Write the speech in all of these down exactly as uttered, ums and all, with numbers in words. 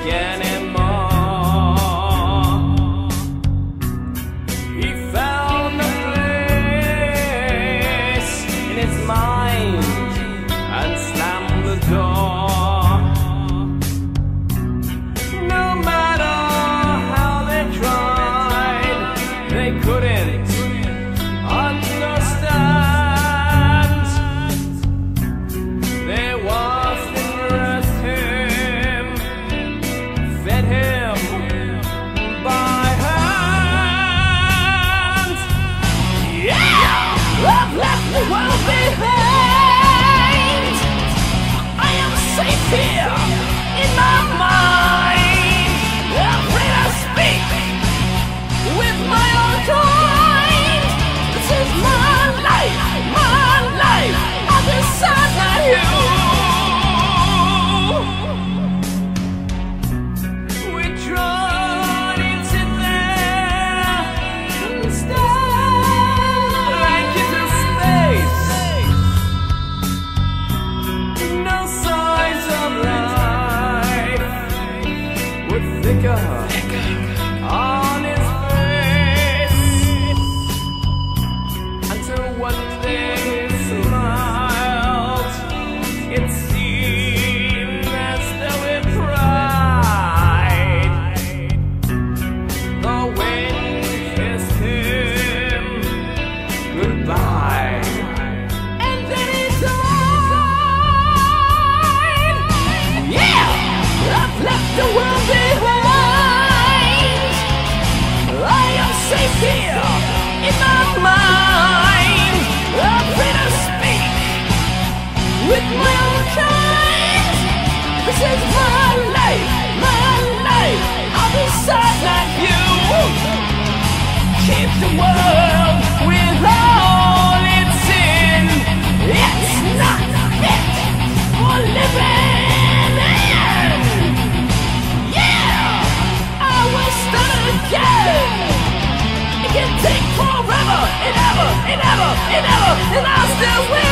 anymore. He found a place in his mind and slammed the door. No matter how they tried, they couldn't understand. They washed and dressed him, fed him by hand. Yeah, I've left the world behind. I am safe here in my mind. I'm free to speak with my own kind. This is my life, my life. I decide not you. We tried to sit there and stare like into space. No signs of life would thicker on his face until one day he smiled. It seemed as though with pride the wind kissed him goodbye, and then he died. Yeah, I've left the world behind. I am safe here in my mind. I'm free to speak with my own kind. This is my life, my life. I'll decide like you. Keep the world with all its sin. It's not fit for living in. Yeah, I will start again. It can take forever and ever and ever and ever, and I'll still win.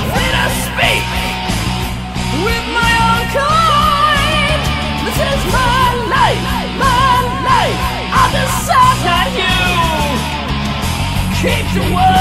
with my own kind. This is my keep the world